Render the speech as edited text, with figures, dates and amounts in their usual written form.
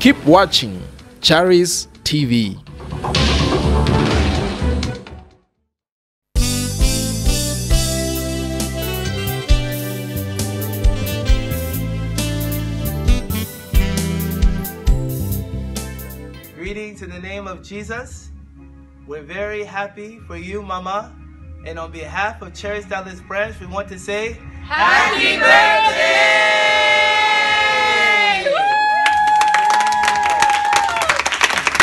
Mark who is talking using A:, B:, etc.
A: Keep watching Charis TV.
B: Greetings in the name of Jesus. We're very happy for you, Mama. And on behalf of Charis Dallas branch, we want to say,
C: Happy birthday!